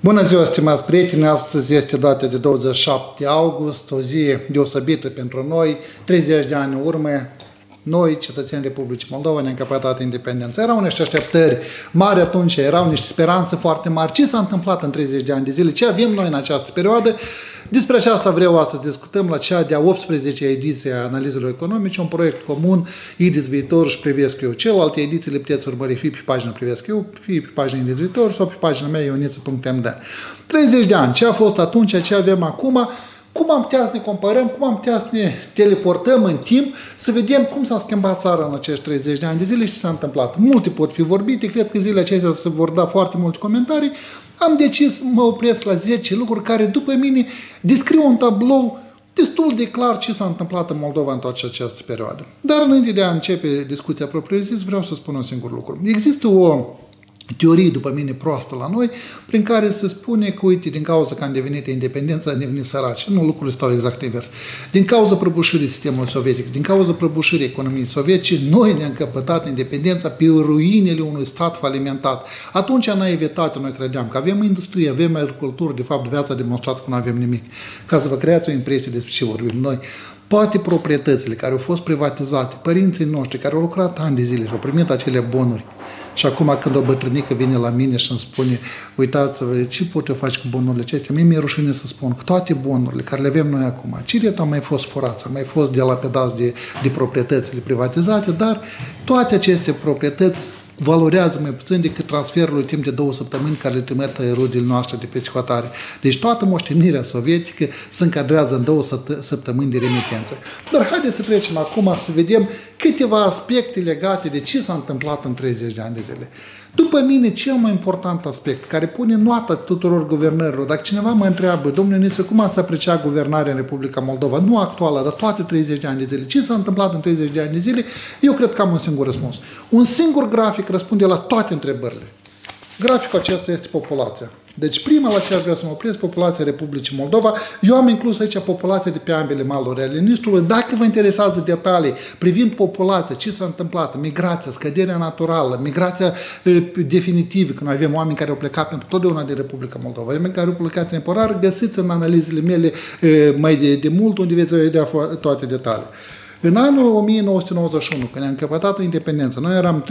Bună ziua, stimați prieteni! Astăzi este data de 27 august, o zi deosebită pentru noi. 30 de ani în urmă, noi, cetățenii Republicii Moldova, ne-am căpătat independența. Erau niște așteptări mari atunci, erau niște speranțe foarte mari. Ce s-a întâmplat în 30 de ani de zile? Ce avem noi în această perioadă? Despre aceasta vreau astăzi discutăm la cea de-a 18-a ediție a analizelor economice, un proiect comun, IDIS Viitor și Privesc Eu. Celelalte ediții le puteți urmări fie pe pagina Privesc Eu, fie pe pagina IDIS Viitor sau pe pagina mea ioniță.md. 30 de ani, ce a fost atunci, ce avem acum, cum am putea să ne comparăm, cum am putea să ne teleportăm în timp, să vedem cum s-a schimbat țara în acești 30 de ani de zile și ce s-a întâmplat. Multe pot fi vorbite, cred că zilele acestea se vor da foarte multe comentarii. Am decis să mă opresc la 10 lucruri care, după mine, descriu un tablou destul de clar ce s-a întâmplat în Moldova în toată această perioadă. Dar înainte de a începe discuția propriu-zis, vreau să spun un singur lucru. Există o teorie, după mine, proastă la noi, prin care se spune că, uite, din cauza că am devenit independență, am devenit săraci. Nu, lucrurile stau exact invers. Din cauza prăbușirii sistemului sovietic, din cauza prăbușirii economiei sovietice, noi ne-am căpătat independența pe ruinele unui stat falimentat. Atunci, în naivitate, noi credeam că avem industrie, avem agricultură, de fapt, viața a demonstrat că nu avem nimic. Ca să vă creați o impresie despre ce vorbim noi, toate proprietățile care au fost privatizate, părinții noștri care au lucrat ani de zile și au primit acele bonuri, și acum când o bătrânică vine la mine și îmi spune, uitați-vă, ce pot eu face cu bonurile acestea? Mie mi-e rușine să spun că toate bonurile care le avem noi acum, Ciret a mai fost furați, a mai fost delapidați de proprietățile privatizate, dar toate aceste proprietăți valorează mai puțin decât transferul timp de 2 săptămâni care le trimit rudele noastre de peste hotare. Deci toată moștenirea sovietică se încadrează în 2 săptămâni de remitență. Dar haideți să trecem acum să vedem câteva aspecte legate de ce s-a întâmplat în 30 de ani de zile. După mine, cel mai important aspect, care pune noata tuturor guvernărilor, dacă cineva mă întreabă, domnule Niță, cum ați apreciat guvernarea în Republica Moldova, nu actuală, dar toate 30 de ani de zile, ce s-a întâmplat în 30 de ani de zile, eu cred că am un singur răspuns. Un singur grafic răspunde la toate întrebările. Graficul acesta este populația. Deci prima la ce aș vrea să mă opresc, populația Republicii Moldova. Eu am inclus aici populația de pe ambele maluri ale Nistrului. Dacă vă interesează detalii privind populația, ce s-a întâmplat, migrația, scăderea naturală, migrația definitivă, când avem oameni care au plecat pentru totdeauna de Republica Moldova, oameni care au plecat temporar, găsiți în analizele mele mai de mult, unde veți vedea toate detalii. În anul 1991, când ne-am căpătat independența, noi eram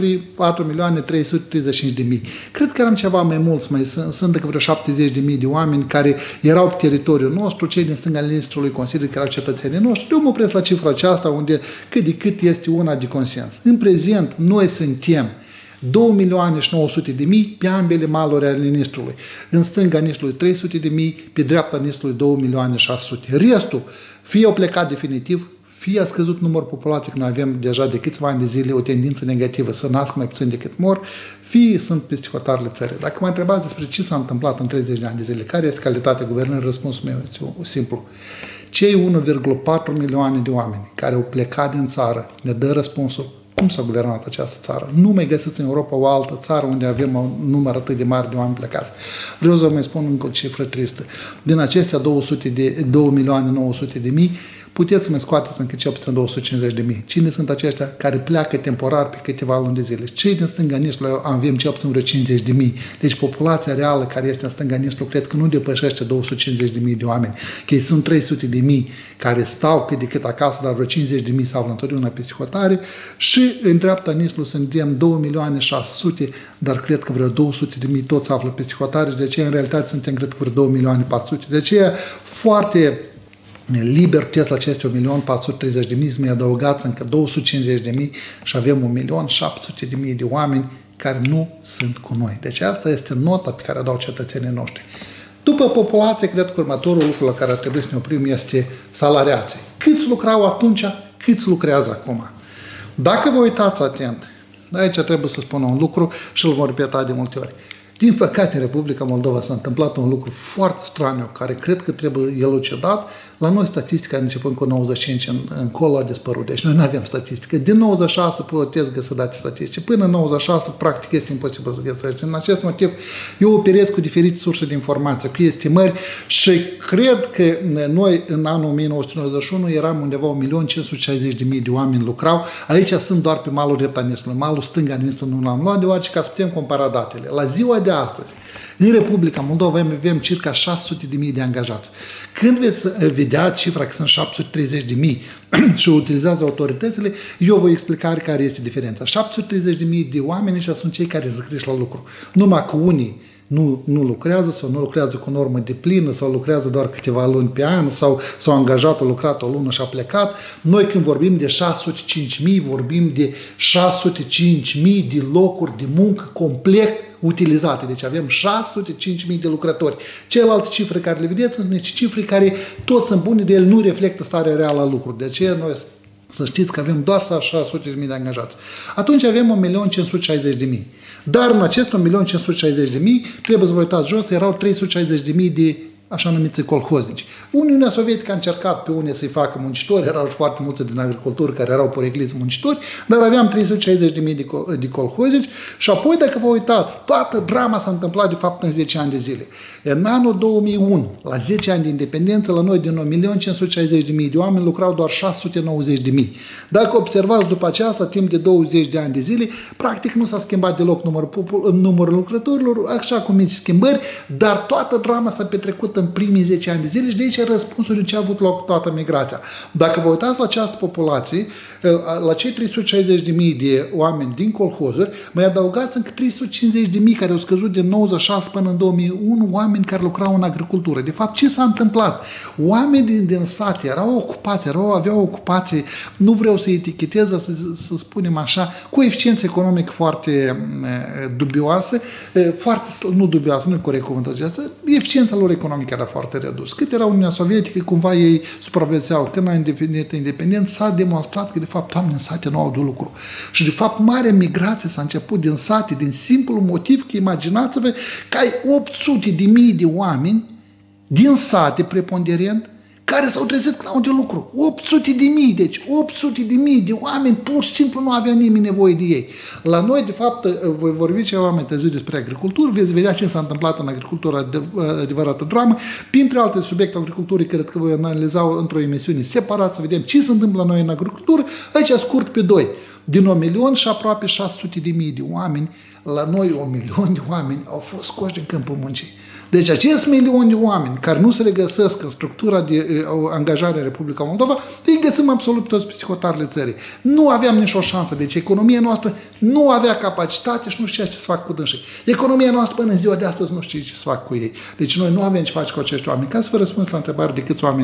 4.335.000. Cred că eram ceva mai mulți, mai sunt decât vreo 70.000 de oameni care erau pe teritoriul nostru, cei din stânga ministrului consideră că erau cetățenii noștri. Eu mă opresc la cifra aceasta, unde cât de cât este una de consens. În prezent, noi suntem 2.900.000 pe ambele maluri ale Nistrului. În stânga Nistrului 300.000, pe dreapta Nistrului 2.600.000. Restul, fie au plecat definitiv, fie a scăzut numărul populației, că noi avem deja de câțiva ani de zile o tendință negativă să nască mai puțin decât mor, fie sunt peste hotarele țării. Dacă mă întrebați despre ce s-a întâmplat în 30 de ani de zile, care este calitatea guvernării, răspunsul meu este simplu. Cei 1,4 milioane de oameni care au plecat din țară ne dă răspunsul cum s-a guvernat această țară. Nu mai găsiți în Europa o altă țară unde avem un număr atât de mare de oameni plecați. Vreau să vă mai spun încă o cifră tristă. Din acestea 2.900.000, puteți să mă scoateți încă cel puțin 250.000. Cine sunt aceștia care pleacă temporar pe câteva luni de zile? Cei din stânga Nistrului avem cel puțin vreo 50.000. Deci populația reală care este în stânga Nistrului cred că nu depășește 250.000 de oameni. Că sunt 300.000 care stau cât de cât acasă, dar vreo 50.000 sau întotdeauna peste hotare. Și în dreapta Nistrului suntem 2.600.000, dar cred că vreo 200.000 toți află peste hotare și de aceea în realitate suntem cred că vreo 2.400.000. De aceea foarte liber puteți la aceste 1.430.000 să mai adăugați încă 250.000 și avem 1.700.000 de oameni care nu sunt cu noi. Deci asta este nota pe care o dau cetățenii noștri. După populație, cred că următorul lucru la care ar trebui să ne oprim este salariații. Câți lucrau atunci, câți lucrează acum. Dacă vă uitați atent, aici trebuie să spun un lucru și îl vom repeta de multe ori. Din păcate, în Republica Moldova s-a întâmplat un lucru foarte straniu, care cred că trebuie elucidat. La noi statistica, începând cu 95 încolo, a dispărut. Deci noi nu avem statistică. Din 96 puteți găsi date statistice. Până în 96, practic, este imposibil să găsești. În acest motiv, eu operez cu diferite surse de informație, cu estimări și cred că noi, în anul 1991, eram undeva 1.560.000 de oameni lucrau. Aici sunt doar pe malul drepta Nistrului. Malul stânga Nistrului nu l-am luat, deoarece ca să putem compara datele. La ziua de astăzi, în Republica Moldova avem circa 600.000 de angajați. Când veți vedea cifra că sunt 730.000 și o utilizează autoritățile, eu voi explica care este diferența. 730.000 de oameni ăștia sunt cei care se crește la lucru. Numai că unii nu lucrează sau nu lucrează cu normă de plină sau lucrează doar câteva luni pe an sau s-au angajat, au lucrat o lună și a plecat. Noi când vorbim de 605.000, vorbim de 605.000 de locuri de muncă complet utilizate. Deci avem 605.000 de lucrători. Celelalte cifre care le vedeți sunt niște cifre care toți sunt bune, de ele nu reflectă starea reală a lucrurilor. De aceea noi să știți că avem doar 600.000 de angajați. Atunci avem 1.560.000. Dar în acest 1.560.000, trebuie să vă uitați jos, erau 360.000 de așa numiți colhoznici. Uniunea Sovietică a încercat pe unii să-i facă muncitori, erau foarte mulți din agricultură care erau porecliți muncitori, dar aveam 360.000 de colhoznici și apoi, dacă vă uitați, toată drama s-a întâmplat de fapt în 10 ani de zile. În anul 2001, la 10 ani de independență, la noi din 1.560.000 de oameni lucrau doar 690.000. Dacă observați după aceasta, timp de 20 de ani de zile, practic nu s-a schimbat deloc numărul lucrătorilor, așa cu mici schimbări, dar toată drama s-a petrecut în primii 10 ani de zile și de aici răspunsul de ce a avut loc toată migrația. Dacă vă uitați la această populație, la cei 360.000 de oameni din colhozuri, mai adăugați încă 350.000 care au scăzut din 96 până în 2001, oameni care lucrau în agricultură. De fapt, ce s-a întâmplat? Oamenii din sate erau ocupați, aveau ocupații, nu vreau să etichetez, să spunem așa, cu eficiență economică foarte dubioasă, nu dubioasă, nu e corect cuvântul acesta, eficiența lor economică era foarte redusă. Cât era Uniunea Sovietică, cumva ei supraviețuiau. Când a devenit independent, s-a demonstrat că, de fapt, oamenii în sate nu au de lucru. Și, de fapt, marea migrație s-a început din sate, din simplul motiv că, imaginați-vă, că ai 800.000 de oameni din sate, preponderent, care s-au trezit că n-au de lucru. 800.000, deci 800.000 de oameni, pur și simplu nu avea nimeni nevoie de ei. La noi, de fapt, voi vorbi ceva mai târziu despre agricultură, veți vedea ce s-a întâmplat în agricultură, adevărată dramă. Printre alte subiecte agriculturii, cred că voi analiza într-o emisiune separat, să vedem ce se întâmplă la noi în agricultură. Aici scurt pe 2. Din 1.000.000 și aproape 600.000 de oameni, la noi 1.000.000 de oameni au fost scoși din câmpul muncii. Deci acest 1.000.000 de oameni care nu se regăsesc în structura de angajare în Republica Moldova, îi găsim absolut toți pe psihotarele țării. Nu aveam nicio șansă. Deci economia noastră nu avea capacitate și nu știa ce să facă cu dânsii. Economia noastră până în ziua de astăzi nu știe ce să facă cu ei. Deci noi nu avem ce face cu acești oameni. Ca să vă răspund la întrebare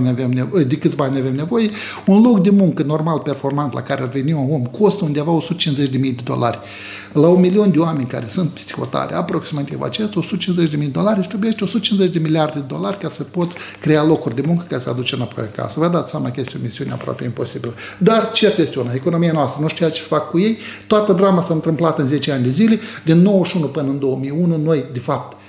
de câți bani avem nevoie, un loc de muncă normal, performant, la care ar veni un om, costă undeva $150.000. La 1.000.000 de oameni care sunt psihotare, aproximativ acest, $150.000 îți trebuie 150 de miliarde de dolari ca să poți crea locuri de muncă ca să aduci înapoi acasă. Vă dați seama că este o misiune aproape imposibilă. Dar cert este una, economia noastră nu știa ce fac cu ei, toată drama s-a întâmplat în 10 ani de zile, din 91 până în 2001, noi, de fapt,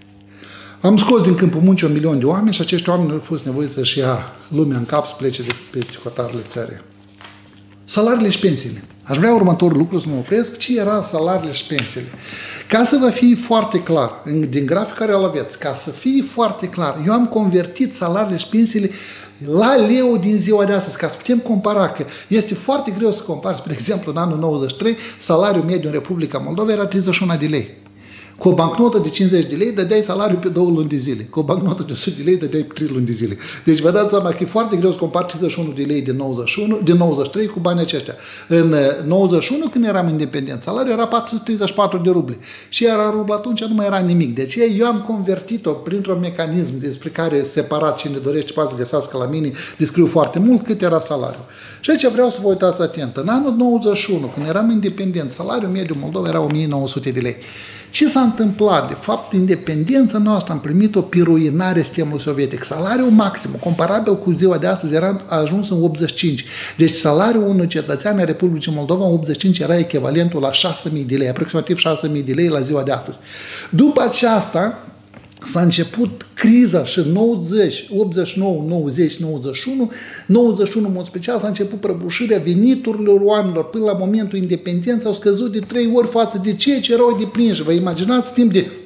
am scos din câmpul muncii 1.000.000 de oameni și acești oameni nu au fost nevoiți să-și ia lumea în cap să plece de peste hotarele țării. Salariile și pensiile. Aș vrea următorul lucru să mă opresc. Ce era salariile și pensiile? Ca să vă fie foarte clar, din grafic care îl aveți, ca să fie foarte clar, eu am convertit salariile și pensiile la leu din ziua de astăzi, ca să putem compara, că este foarte greu să compari. Spre exemplu, în anul 93, salariul mediu în Republica Moldova era 31 de lei. Cu o bancnotă de 50 de lei dădeai salariu pe 2 luni de zile. Cu o bancnotă de 100 de lei dădeai pe 3 luni de zile. Deci vă dați seama că e foarte greu să compari 31 de lei din 93 cu banii aceștia. În 91, când eram independent, salariul era 434 de ruble. Și era rublu atunci, nu mai era nimic. Deci eu am convertit-o printr-un mecanism despre care separat cine dorește poate să găsească la mine, descriu foarte mult cât era salariul. Și aici vreau să vă uitați atent. În anul 91, când eram independent, salariul mediu Moldova era 1.900 de lei. Ce s-a întâmplat? De fapt, independența noastră am primit o piruinare sistemului sovietic. Salariul maxim, comparabil cu ziua de astăzi, a ajuns în 85. Deci salariul unui cetățean în Republicii Moldova în 85 era echivalentul la 6.000 de lei, aproximativ 6.000 de lei la ziua de astăzi. După aceasta, s-a început criza și 90, 89, 90, 91, 91 în mod special s-a început prăbușirea veniturilor oamenilor. Până la momentul independenței au scăzut de 3 ori față de ceea ce erau deprinși. Vă imaginați timp de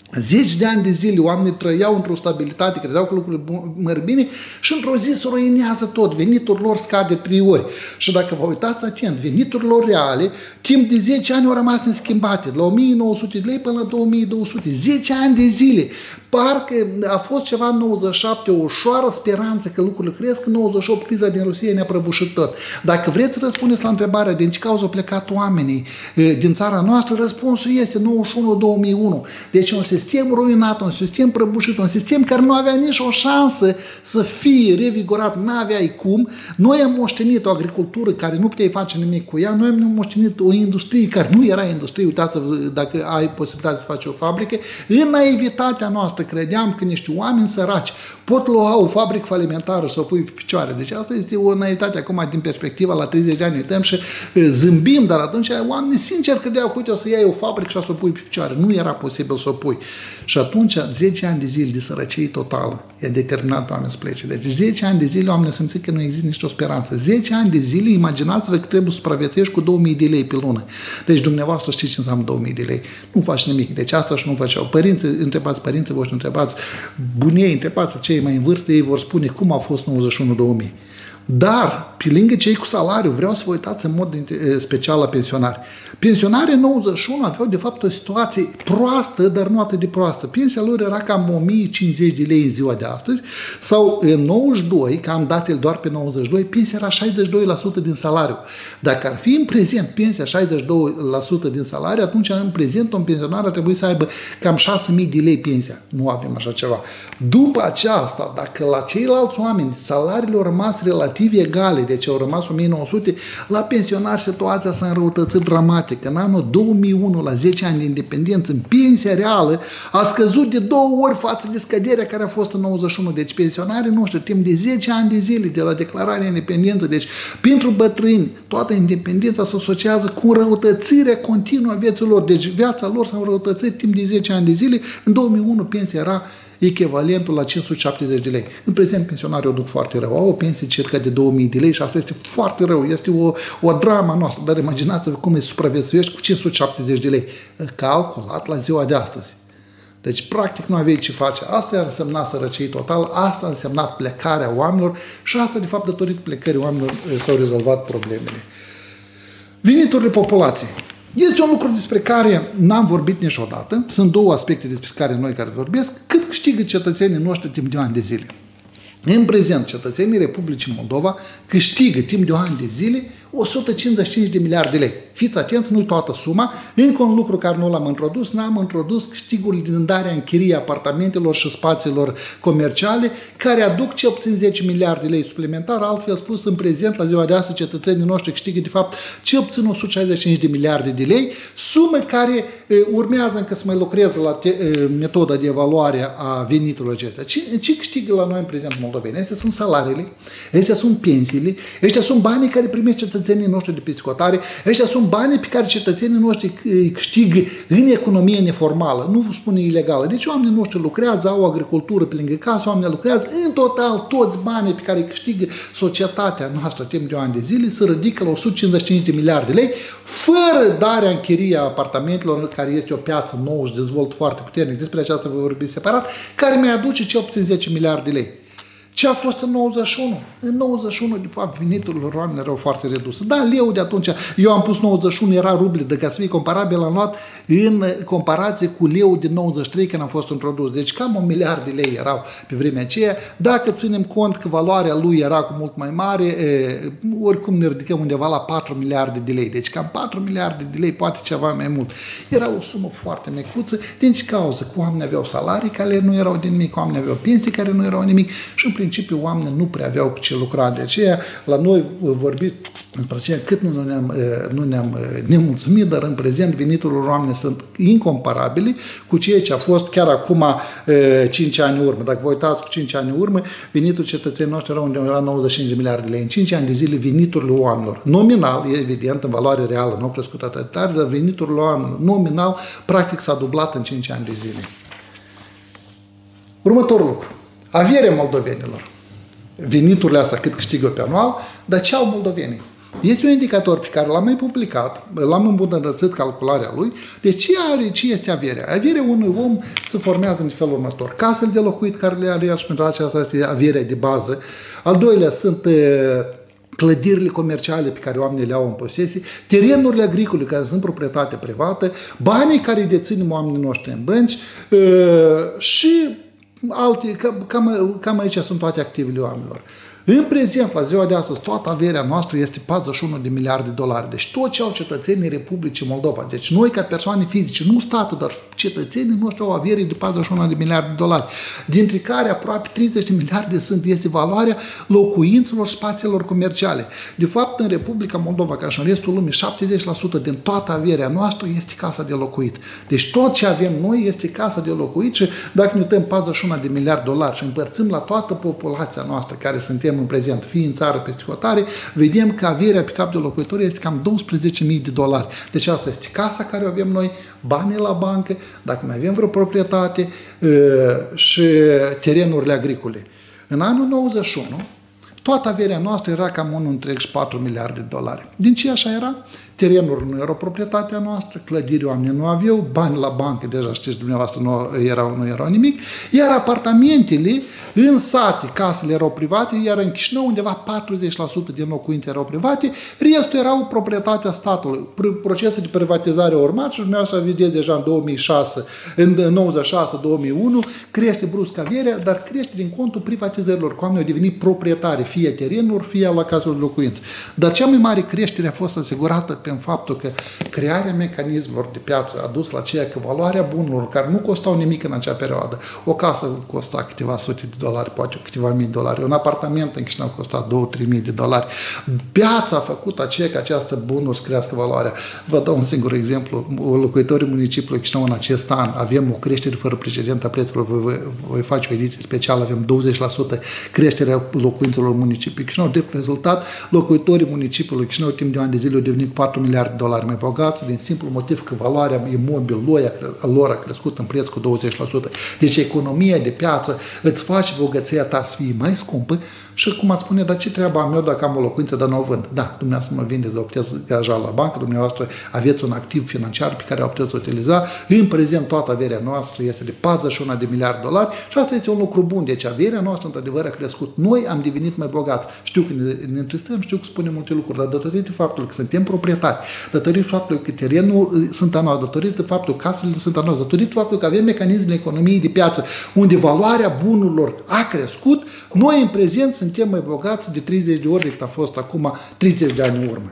10 de ani de zile oamenii trăiau într-o stabilitate, credeau că lucrurile merg bine și într-o zi se ruinează tot, venitul lor scade 3 ori. Și dacă vă uitați atent, veniturile lor reale, timp de 10 ani au rămas neschimbate, de la 1900 de lei până la 2200, 10 ani de zile. Parcă a fost ceva în 97, o ușoară speranță că lucrurile cresc, în 98 criza din Rusia ne-a prăbușit tot. Dacă vreți să răspundeți la întrebarea din ce cauză au plecat oamenii din țara noastră, răspunsul este 91-2001. Deci un sistem ruinat, un sistem prăbușit, un sistem care nu avea nici o șansă să fie revigorat, n-aveai cum. Noi am moștenit o agricultură care nu puteai face nimic cu ea, noi am moștenit o industrie care nu era industrie, uitați dacă ai posibilitatea să faci o fabrică, în naivitatea noastră credeam că niște oameni săraci pot lua o fabrică falimentară să o pui pe picioare. Deci asta este o naivitate acum din perspectiva la 30 de ani uităm și zâmbim, dar atunci oamenii sincer credeau că uite o să iei o fabrică și o să o pui pe picioare. Nu era posibil să o pui. Și atunci 10 ani de zile de sărăcie totală i-a determinat pe oameni să plece. Deci 10 ani de zile oamenii au simțit că nu există nicio speranță. 10 ani de zile, imaginați-vă că trebuie să supraviețuiești cu 2000 de lei pe lună. Deci dumneavoastră știți ce înseamnă 2000 de lei. Nu faci nimic. Deci asta și nu făceau. Părinții, întrebați părinții voștri, întrebați bunii, întrebați cei mai în vârstă, ei vor spune cum a fost 91-2000. Dar, pe lângă cei cu salariu, vreau să vă uitați în mod special la pensionari. Pensionarii în 91 aveau, de fapt, o situație proastă, dar nu atât de proastă. Pensia lor era cam 1050 de lei în ziua de astăzi, sau în 92, că am datele doar pe 92, pensia era 62% din salariu. Dacă ar fi în prezent pensia 62% din salariu, atunci în prezent un pensionar ar trebui să aibă cam 6000 de lei pensia. Nu avem așa ceva. După aceasta, dacă la ceilalți oameni salariile au rămas relativ egale, deci au rămas 1900, la pensionari situația s-a înrăutățit dramatic. În anul 2001, la 10 ani de independență, în pensia reală a scăzut de 2 ori față de scăderea care a fost în 91. Deci pensionarii noștri, timp de 10 ani de zile de la declararea independență, deci pentru bătrâni, toată independența se asociază cu răutățirea continuă a vieții lor. Deci viața lor s-a înrăutățit timp de 10 ani de zile. În 2001 pensia era echivalentul la 570 de lei. În prezent pensionarii o duc foarte rău. Au o pensie circa de 2000 de lei și asta este foarte rău. Este o dramă noastră. Dar imaginați-vă cum îi supraviețuiești cu 570 de lei. Calculat la ziua de astăzi. Deci, practic, nu aveai ce face. Asta a însemnat sărăcie total, asta a însemnat plecarea oamenilor și asta, de fapt, datorită plecării oamenilor s-au rezolvat problemele. Veniturile populației. Este un lucru despre care n-am vorbit niciodată. Sunt 2 aspecte despre care noi care vorbesc. Cât câștigă cetățenii noștri timp de ani de zile? În prezent, cetățenii Republicii Moldova câștigă timp de ani de zile 155 de miliarde de lei. Fiți atenți, nu toată suma. Încă un lucru care nu l-am introdus, n-am introdus câștigurile din darea în chirie apartamentelor și spațiilor comerciale, care aduc cel puțin 10 miliarde de lei suplimentar. Altfel spus, în prezent, la ziua de astăzi, cetățenii noștri câștigă, de fapt, cel puțin 165 de miliarde de lei, sumă care urmează încă să mai lucreze la metoda de evaluare a veniturilor acestea. Ce câștigă la noi în prezent moldoveni? Astea sunt salariile, astea sunt pensiile, ăștia sunt banii care primesc cetățenii noștri de pe scotare, ăștia sunt banii pe care cetățenii noștri îi câștigă în economie neformală, nu vă spune ilegală. Deci oamenii noștri lucrează, au agricultură pe lângă casă, oamenii lucrează, în total toți banii pe care îi câștigă societatea noastră timp de ani de zile se ridică la 155 de miliarde de lei, fără darea în chirie a apartamentelor, care este o piață nouă și dezvolt foarte puternic, despre aceasta vă vorbi separat, care mai aduce cel puțin 10 miliarde de lei. Ce a fost în 91? În 91, de fapt, veniturile oamenilor erau foarte reduse. Da, leu de atunci, eu am pus 91, era ruble, de ca să fie comparabil, am luat în comparație cu leu din 93 când am fost introdus. Deci cam 1 miliard de lei erau pe vremea aceea. Dacă ținem cont că valoarea lui era cu mult mai mare, oricum ne ridicăm undeva la 4 miliarde de lei. Deci cam 4 miliarde de lei, poate ceva mai mult. Era o sumă foarte micuță. Din ce cauză? Că oamenii aveau salarii care nu erau de nimic, oamenii aveau pensii care nu erau nimic și în principiu oamenii nu prea aveau cu ce lucra. De aceea, la noi vorbit despre aceea cât nu ne-am nemulțumit, dar în prezent veniturile oamenilor sunt incomparabile cu ceea ce a fost chiar acum 5 ani în urmă. Dacă vă uitați cu 5 ani în urmă, venitul cetățenilor noștri era undeva la 95 de miliarde de lei. În 5 ani de zile veniturile oamenilor, nominal, evident, în valoare reală, nu au crescut atât de tare, dar veniturile oamenilor, nominal, practic s-a dublat în 5 ani de zile. Următorul lucru. Averea moldovenilor. Veniturile astea cât câștigă pe anual, dar ce au moldovenii? Este un indicator pe care l-am mai publicat, l-am îmbunătățit calcularea lui. Deci ce este averea? Averea unui om se formează în felul următor. Casele de locuit care le are el și pentru aceasta este averea de bază. Al doilea sunt clădirile comerciale pe care oamenii le au în posesie, terenurile agricole care sunt proprietate privată, banii care deținem oamenii noștri în bănci și alte, cam aici sunt toate activele oamenilor. În prezent, la ziua de astăzi, toată averea noastră este 41 de miliarde de dolari. Deci tot ce au cetățenii Republicii Moldova, deci noi ca persoane fizice, nu statul, dar cetățenii noștri au avere de 41 de miliarde de dolari, dintre care aproape 30 de miliarde este valoarea locuințelor, spațiilor comerciale. De fapt, în Republica Moldova, ca și în restul lumii, 70% din toată averea noastră este casa de locuit. Deci tot ce avem noi este casa de locuit și dacă ne uităm 41 de miliarde de dolari și împărțim la toată populația noastră care suntem în prezent, fie în țară peste hotare, vedem că averea pe cap de locuitori este cam 12.000 de dolari. Deci asta este casa care o avem noi, banii la bancă, dacă mai avem vreo proprietate și terenurile agricole. În anul 91, toată averea noastră era cam 1,4 miliarde de dolari. Din ce așa era? Terenuri nu erau proprietatea noastră, clădiri oamenii nu aveau, bani la bancă, deja știți dumneavoastră, nu erau nimic, iar apartamentele în sate, casele erau private, iar în Chișinău undeva 40% din locuințe erau private, restul erau proprietatea statului. Procesul de privatizare a urmat și dumneavoastră vedeți deja în 2006, în 96-2001, crește brusc averea, dar crește din contul privatizărilor, că oamenii au devenit proprietari, fie terenuri, fie la cazul de locuință. Dar cea mai mare creștere a fost asigurată prin faptul că crearea mecanismelor de piață a dus la ceea că valoarea bunurilor, care nu costau nimic în acea perioadă, o casă costa câteva sute de dolari, poate câteva mii de dolari, un apartament în Chișinău costa 2-3 mii de dolari. Piața a făcut aceea că această bunuri să crească valoarea. Vă dau un singur exemplu. Locuitorii municipiului Chișinău în acest an avem o creștere fără precedent a prețurilor. Voi face o ediție specială, avem 20% creșterea locuințelor municipiului Chișinău. De rezultat, locuitorii municipiului Chișinău timp de ani de zile au devenit 4 miliarde de dolari mai bogați, din simplu motiv că valoarea imobilului lor a crescut în preț cu 20%. Deci economia de piață îți face bogăția ta să fie mai scumpă și cum ați spune, dar ce treaba am eu dacă am o locuință, dar nu o vând? Da, dumneavoastră mă vindeți, dar puteți gaja la bancă, dumneavoastră aveți un activ financiar pe care o puteți utiliza. În prezent toată averea noastră este de 41 de miliarde de dolari și asta este un lucru bun. Deci averea noastră într-adevăr a crescut. Noi am devenit mai bogați. Știu că ne întristăm, știu că spunem multe lucruri, dar datorită faptului că suntem proprietari, datorită faptului că terenul sunt a noastră, datorită faptului că casele sunt a noastră, datorită faptului că avem mecanismele economiei de piață unde valoarea bunurilor a crescut, noi în prezent suntem mai bogați de 30 de ori decât a fost acum 30 de ani în urmă.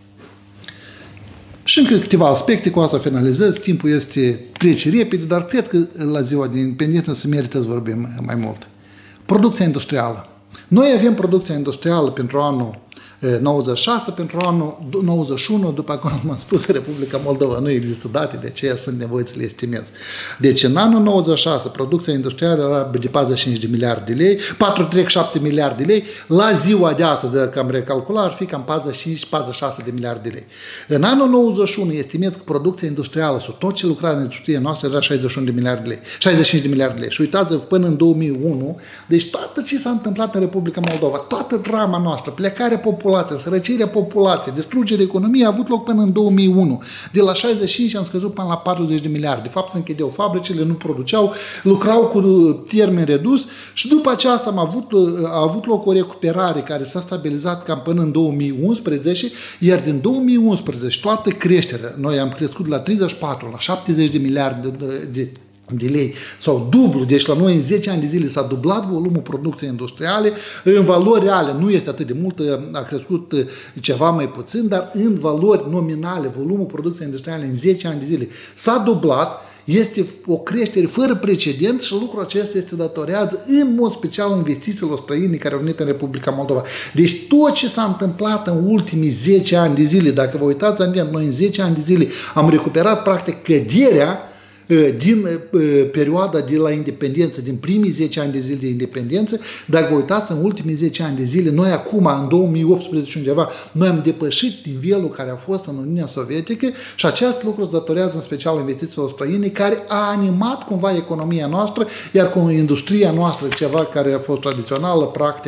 Și încă câteva aspecte, cu asta finalizez, timpul trece repede, dar cred că la ziua de independență se merită să vorbim mai mult. Producția industrială. Noi avem producția industrială pentru anul 96, pentru anul 91, după cum am spus, Republica Moldova nu există date, de aceea sunt nevoit să le estimez. Deci în anul 96 producția industrială era de 45 de miliarde de lei, 4,7 miliarde de lei, la ziua de astăzi, dacă am recalculat, ar fi cam 45-46 de miliarde de lei. În anul 91 estimez că producția industrială sau tot ce lucra în industria noastră era 61 de miliarde de lei, 65 de miliarde de lei. Și uitați-vă, până în 2001, deci toată ce s-a întâmplat în Republica Moldova, toată drama noastră, plecarea populației, sărăcirea populației, distrugerea economiei a avut loc până în 2001. De la 65 am scăzut până la 40 de miliarde. De fapt, se închideau fabricile, nu produceau, lucrau cu termen redus și după aceasta a avut loc o recuperare care s-a stabilizat cam până în 2011, iar din 2011 toată creșterea, noi am crescut la 34, la 70 de miliarde de lei sau dublu, deci la noi în 10 ani de zile s-a dublat volumul producției industriale, în valori reale nu este atât de mult, a crescut ceva mai puțin, dar în valori nominale, volumul producției industriale în 10 ani de zile s-a dublat, este o creștere fără precedent și lucrul acesta este datorează în mod special investițiilor străine care au venit în Republica Moldova. Deci tot ce s-a întâmplat în ultimii 10 ani de zile, dacă vă uitați, noi în 10 ani de zile am recuperat practic căderea din perioada de la independență, din primii 10 ani de zile de independență, dacă vă uitați în ultimii 10 ani de zile, noi acum, în 2018 undeva, noi am depășit nivelul care a fost în Uniunea Sovietică și acest lucru se datorează în special investițiilor străine care a animat cumva economia noastră, iar cu industria noastră, ceva care a fost tradițională, practic,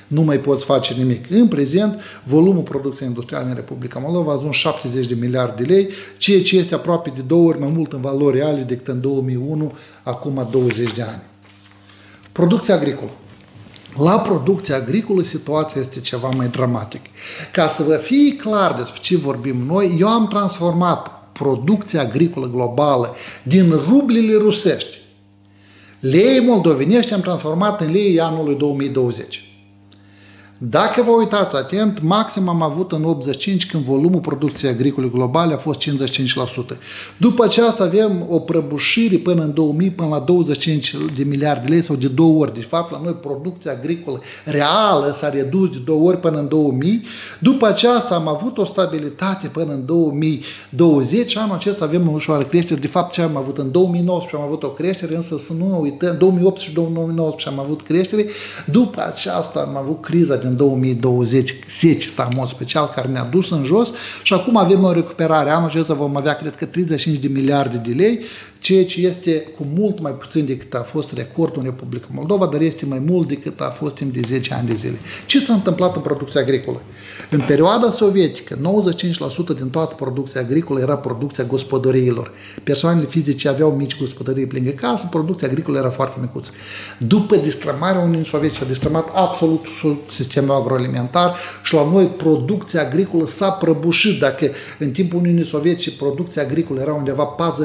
nu mai poți face nimic. În prezent, volumul producției industriale în Republica Moldova a ajuns 70 de miliarde de lei, ceea ce este aproape de 2 ori mai mult în valori reale decât în 2001, acum 20 de ani. Producția agricolă. La producția agricolă situația este ceva mai dramatic. Ca să vă fie clar despre ce vorbim noi, eu am transformat producția agricolă globală din rublile rusești. Lei moldovenești am transformat în lei anului 2020. Dacă vă uitați atent, maxim am avut în 85 când volumul producției agricole globale a fost 55%. După aceasta avem o prăbușire până în 2000, până la 25 de miliarde de lei sau de 2 ori. Deci, fapt, la noi producția agricolă reală s-a redus de 2 ori până în 2000. După aceasta am avut o stabilitate până în 2020. Anul acesta avem o ușoară creștere. De fapt, ce am avut în 2019 am avut o creștere, însă să nu uităm, 2018 și 2019 am avut creștere. După aceasta am avut criza din 2020, seceta în mod special, care ne-a dus în jos și acum avem o recuperare. Anul acesta vom avea, cred că, 35 de miliarde de lei, ceea ce este cu mult mai puțin decât a fost recordul în Republica Moldova, dar este mai mult decât a fost timp de 10 ani de zile. Ce s-a întâmplat în producția agricolă? În perioada sovietică, 95% din toată producția agricolă era producția gospodăriilor. Persoanele fizice aveau mici gospodării lângă casă, producția agricolă era foarte micuță. După destrămarea Uniunii Sovietice, s-a destrămat absolut sistemul agroalimentar și la noi producția agricolă s-a prăbușit. Dacă în timpul Uniunii Sovietice producția agricolă era undeva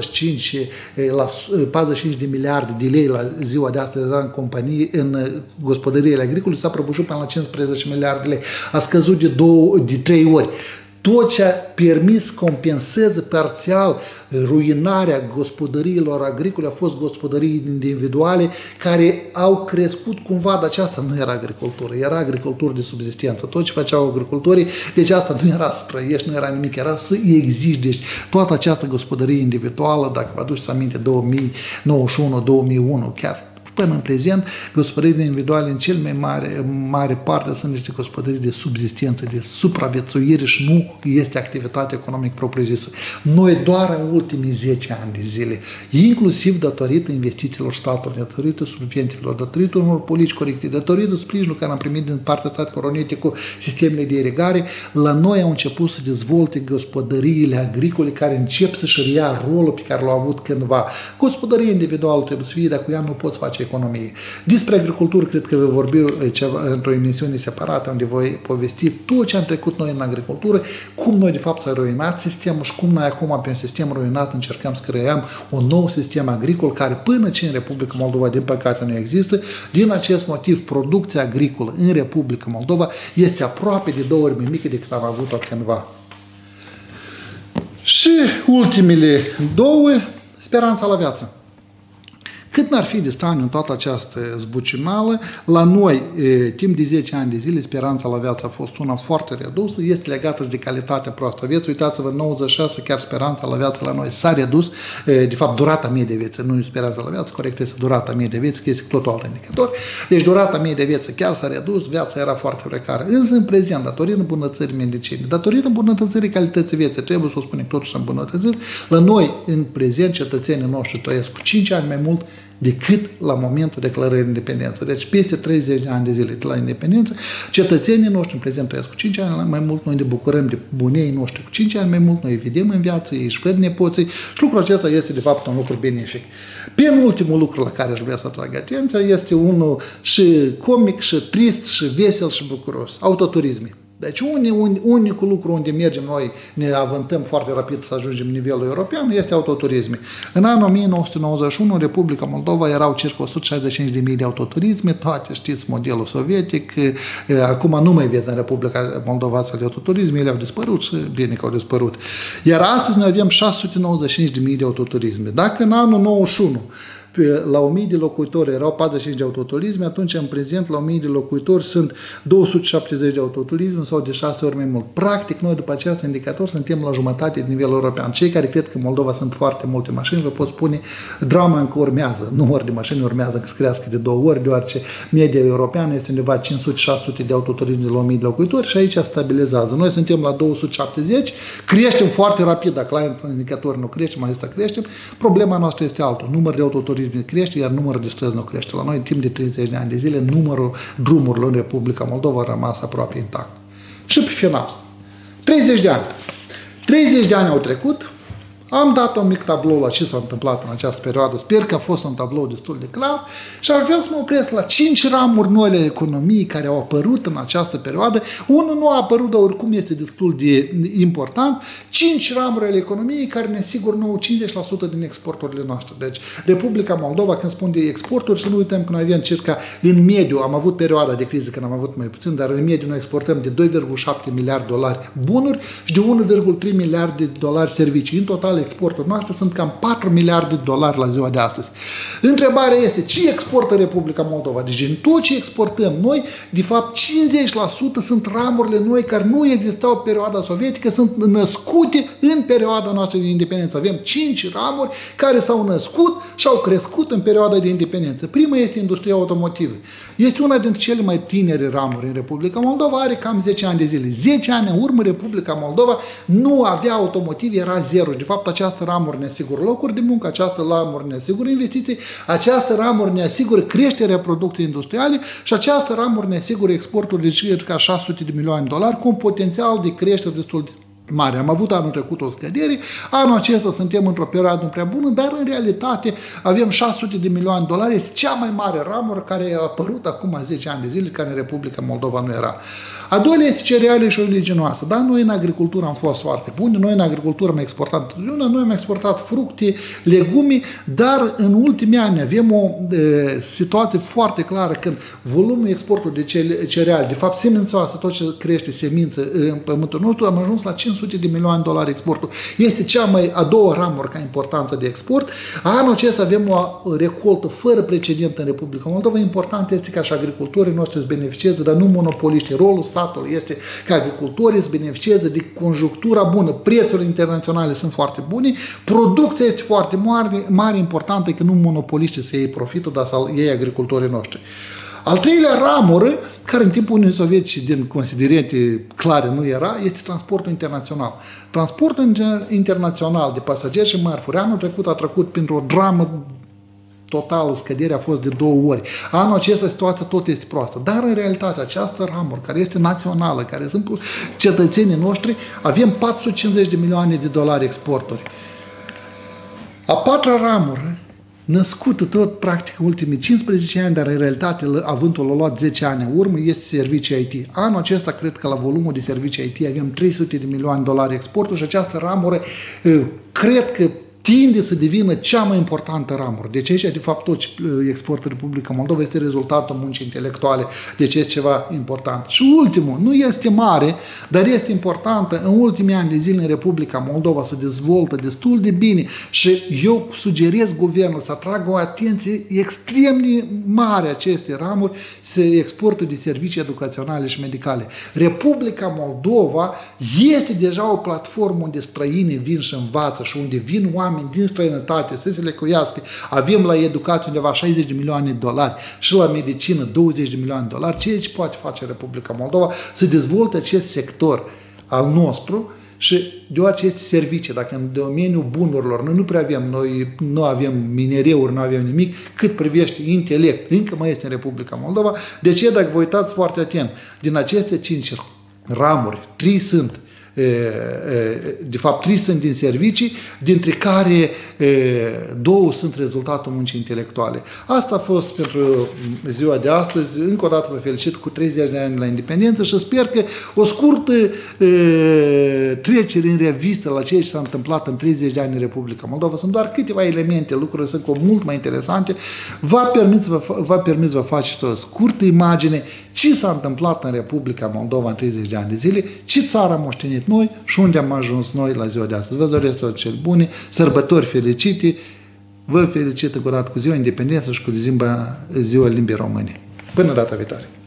45 de miliarde de lei la ziua de astăzi în companii, în gospodăriile agricole, s-a prăbușit până la 15 miliarde de lei. A scăzut de 3 ori. Tot ce a permis compenseze parțial ruinarea gospodăriilor agricole a fost gospodării individuale care au crescut cumva, dar aceasta nu era agricultură, era agricultură de subzistență. Tot ce făceau agricultorii, deci asta nu era să trăiești, nu era nimic, era să existi. Deci toată această gospodărie individuală, dacă vă aduceți aminte, 2091, 2001, chiar până în prezent, gospodăriile individuale în cel mai mare parte sunt niște gospodării de subzistență, de supraviețuire și nu este activitate economică propriu-zisă. Noi doar în ultimii 10 ani de zile, inclusiv datorită investițiilor statului, datorită subvențiilor, datorită unor politici corecte, datorită sprijinului care am primit din partea Statelor Unite cu sistemele de irigare, la noi au început să dezvolte gospodăriile agricole care încep să-și reia rolul pe care l-au avut cândva. Gospodărie individuală trebuie să fie, dar cu ea nu poți face economie. Despre agricultură cred că voi vorbi într-o emisiune separată unde voi povesti tot ce am trecut noi în agricultură, cum noi de fapt s-a ruinat sistemul și cum noi acum pe un sistem ruinat încercăm să creăm un nou sistem agricol care până ce în Republica Moldova din păcate nu există. Din acest motiv producția agricolă în Republica Moldova este aproape de 2 ori mai mică decât am avut-o cândva. Și ultimele 2, speranța la viață. Cât n-ar fi de straniu în toată această zbuciumală, la noi, timp de 10 ani de zile, speranța la viață a fost una foarte redusă, este legată și de calitatea proastă a vieții. Uitați-vă, 96, chiar speranța la viață la noi s-a redus, de fapt, durata mie de viață, nu speranța la viață, corect este durata mie de viață, că este totul alt indicator. Deci durata mie de viață chiar s-a redus, viața era foarte precară. Însă, în prezent, datorită îmbunătățirii medicinii, datorită îmbunătățirii calității vieții, trebuie să o spunem, totul s-a îmbunătățit, la noi, în prezent, cetățenii noștri trăiesc cu 5 ani mai mult decât la momentul declarării independenței. Deci peste 30 de ani de zile de la independență, cetățenii noștri în prezent trăiesc cu 5 ani mai mult, noi ne bucurăm de bunei noștri cu 5 ani mai mult, noi îi vedem în viață, ei își văd nepoții și lucrul acesta este de fapt un lucru benefic. Penultimul lucru la care aș vrea să atrag atenția este unul și comic, și trist, și vesel, și bucuros. Autoturisme. Deci unicul lucru unde mergem noi, ne avântăm foarte rapid să ajungem nivelul european, este autoturisme. În anul 1991, în Republica Moldova erau circa 165.000 de autoturisme, toate știți modelul sovietic, acum nu mai vezi în Republica Moldova astfel de autoturisme, ele au dispărut și bine că au dispărut. Iar astăzi noi avem 695.000 de autoturisme. Dacă în anul 91 la 1000 de locuitori erau 45 de autoturisme, atunci în prezent la 1000 de locuitori sunt 270 de autoturisme sau de 6 ori mai mult. Practic, noi după acest indicator suntem la jumătate de nivel european. Cei care cred că în Moldova sunt foarte multe mașini, vă pot spune, drama încă urmează. Numărul de mașini urmează să crească de 2 ori, deoarece media europeană este undeva 500-600 de autoturisme la 1000 de locuitori și aici stabilizează. Noi suntem la 270, creștem foarte rapid, dacă la indicator nu creștem, mai asta creștem. Problema noastră este altă. Numărul de autoturisme turismului crește, iar numărul de străzi nu crește. La noi, timp de 30 de ani de zile, numărul drumurilor în Republica Moldova a rămas aproape intact. Și pe final, 30 de ani. 30 de ani au trecut, am dat un mic tablou la ce s-a întâmplat în această perioadă. Sper că a fost un tablou destul de clar și ar vrea să mă opresc la 5 ramuri noi ale economiei care au apărut în această perioadă. Unul nu a apărut, dar oricum este destul de important. 5 ramuri ale economiei care ne asigură nouă 50% din exporturile noastre. Deci, Republica Moldova, când spun de exporturi, să nu uităm că noi avem circa, în mediu, am avut perioada de criză când am avut mai puțin, dar în mediu noi exportăm de 2,7 miliarde de dolari bunuri și de 1,3 miliarde de dolari servicii. În total, exporturile noastre sunt cam 4 miliarde de dolari la ziua de astăzi. Întrebarea este, ce exportă Republica Moldova? Deci în tot ce exportăm noi, de fapt 50% sunt ramurile noi care nu existau în perioada sovietică, sunt născute în perioada noastră de independență. Avem 5 ramuri care s-au născut și au crescut în perioada de independență. Prima este industria automotivă. Este una dintre cele mai tinere ramuri în Republica Moldova, are cam 10 ani de zile. 10 ani în urmă Republica Moldova nu avea automotiv, era zero. Și de fapt această ramură ne asigură locuri de muncă, această ramură ne asigură investiții, această ramură ne asigură creșterea producției industriale și această ramură ne asigură exportul de circa 600 de milioane de dolari cu un potențial de creștere destul de mare. Am avut anul trecut o scădere, anul acesta suntem într-o perioadă nu prea bună, dar în realitate avem 600 de milioane de dolari, este cea mai mare ramură care a apărut acum 10 ani de zile, care în Republica Moldova nu era. A doilea este cereale și oleaginoasă. Da, noi în agricultură am fost foarte buni, noi în agricultură am exportat noi am exportat fructe, legume, dar în ultimii ani avem o situație foarte clară când volumul exportului de cereale, de fapt semințoasă, tot ce crește semință în pământul nostru, am ajuns la 500 de milioane de dolari exportul. Este a doua ramură ca importanță de export. Anul acesta avem o recoltă fără precedent în Republica Moldova. Important este ca și agricultorii noștri să beneficieze, dar nu monopoliști. Rolul statului este ca agricultorii să beneficieze de conjunctura bună. Prețurile internaționale sunt foarte bune, producția este foarte mare, importantă că nu monopoliștii să iei profitul, dar să iei agricultorii noștri. Al treilea ramură, care în timpul Uniunii Sovietice, din considerente clare, nu era, este transportul internațional. Transportul internațional de pasageri și mărfuri anul trecut a trecut printr-o dramă totală, scăderea a fost de 2 ori. Anul acesta situația tot este proastă. Dar în realitate această ramură, care este națională, care sunt cetățenii noștri, avem 450 de milioane de dolari exporturi. A patra ramură, născută tot, practic, în ultimii 15 ani, dar în realitate avântul a luat 10 ani în urmă, este servicii IT. Anul acesta, cred că la volumul de servicii IT avem 300 de milioane de dolari exporturi și această ramură, cred că tinde să devină cea mai importantă ramură. Deci aici, de fapt, tot ce exportă Republica Moldova este rezultatul muncii intelectuale. Deci este ceva important. Și ultimul, nu este mare, dar este importantă. În ultimii ani de zile în Republica Moldova se dezvoltă destul de bine și eu sugerez guvernul să atragă o atenție extrem de mare aceste ramuri, se exportă de servicii educaționale și medicale. Republica Moldova este deja o platformă unde străinii vin și învață și unde vin oameni din străinătate să se lecuiască. Avem la educație undeva 60 de milioane de dolari și la medicină 20 de milioane de dolari. Ceea ce poate face Republica Moldova să dezvolte acest sector al nostru și deoarece este servicii, dacă în domeniul bunurilor noi nu prea avem, noi nu avem minereuri, nu avem nimic, cât privește intelect, încă mai este în Republica Moldova. De ce, dacă vă uitați foarte atent, din aceste 5 ramuri, 3 sunt de fapt 3 sunt din servicii, dintre care 2 sunt rezultatul muncii intelectuale. Asta a fost pentru ziua de astăzi. Încă o dată vă felicit cu 30 de ani la independență și sper că o scurtă trecere în revistă la ceea ce s-a întâmplat în 30 de ani în Republica Moldova, sunt doar câteva elemente, lucruri sunt mult mai interesante, va permis să vă faceți o scurtă imagine ce s-a întâmplat în Republica Moldova în 30 de ani de zile, ce țară am moștenit noi și unde am ajuns noi la ziua de astăzi. Vă doresc tot cel bune, sărbători fericite, vă felicit încă o dată cu ziua independență și cu ziua limbii române. Până data viitoare!